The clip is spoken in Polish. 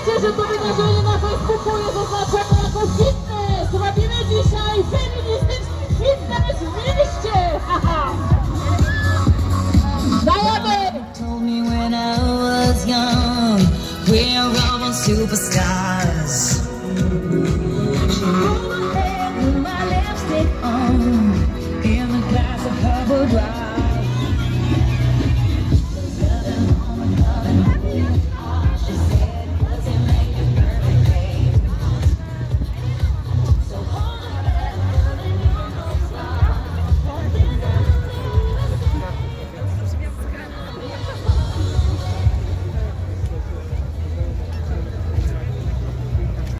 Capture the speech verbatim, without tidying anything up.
wiecie, że to wydarzenie na Facebooku jest oznaczone jako fitness. Robimy dzisiaj feministyczny fitness w mieście. Haha. Dajemy! Told me when I was young, we're all superstars. She rolled my hair with my lipstick on, in the glass of her boudoir.